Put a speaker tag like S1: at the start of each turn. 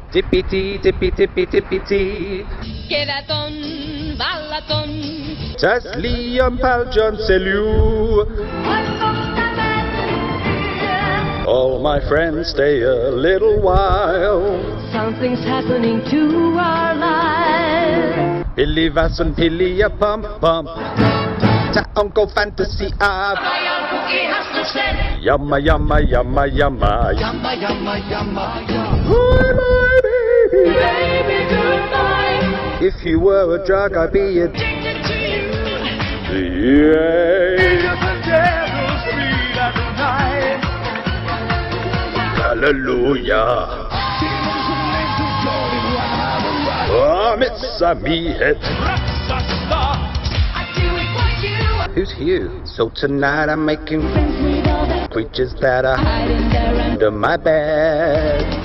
S1: Tippity, tippy, tippy, tippity.
S2: Kevät on vallaton.
S1: Tässä liian paljon selyy. All my friends stay a little while.
S2: Something's happening to our lives.
S1: Pilliväsön pilli ja pump pump. Tää onko fantasy up? Jamma, jamma, jamma, jamma.
S3: Jamma, jamma, jamma, jamma.
S1: Hi, my baby.
S2: Baby, goodbye.
S1: If you were a drug, I'd be
S2: Addicted to you.
S1: yeah.
S3: The devil's feet at night.
S1: Hallelujah. Oh, missä miehet. Who's Hugh? So tonight I'm making creatures that are under my bed.